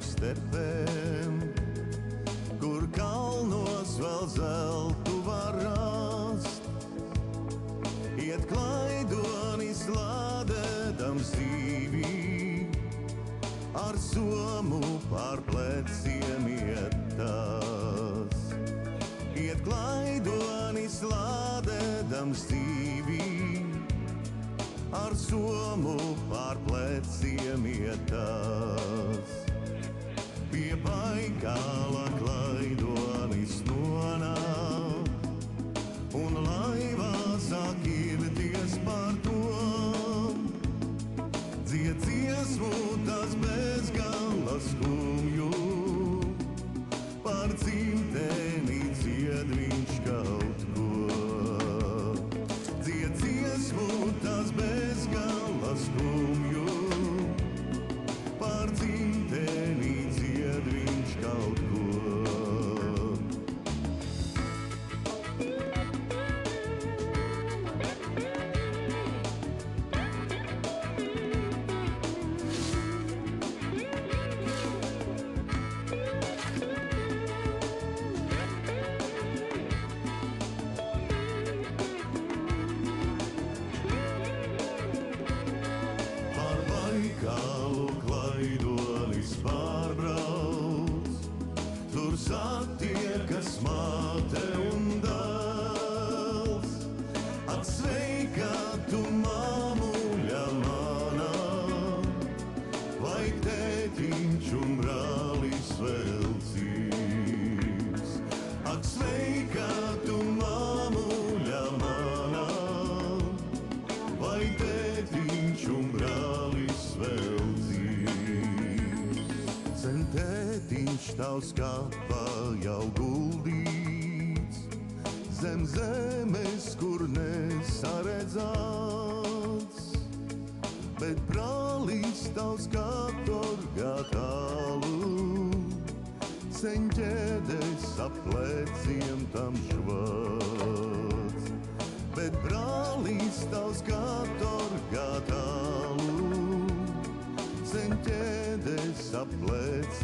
stepēm, kur kalnos vēl zeltu var rast. Iet klaidonis lādēdams dzīvī, ar somu pār pleciem iet tās. Iet klaidonis lādēdams dzīvī, ar somu pār pleciem iet tās. Pie Baikāla klaidonis nonāk, un laivā sāk irties pār to. Dzied dziesmu tas bezgala skumju, par dzimteni dzied viņš kaut ko. Dzied dziesmu tas bezgala skumju, par dzimteni dzied viņš kaut ko. Baikālu klaidonis pārbrauc, tur satiekas māte un dēls. Ak, sveika tu, māmuļa manā, vai tētiņš un brālis vēl dzīvs. Ak, sveika tu, māmuļa manā, vai tētiņš un brālis vēl dzīvs. Sen tētiņš tavs kapā jau guldīts, zem zemes, kur nesaredzāts. Bet brālis tavs katorgā tālu, sen ķēdes ap pleciem tam žvāts. Bet brālis tavs katorgā tālu, sen ķēdes ap pleciem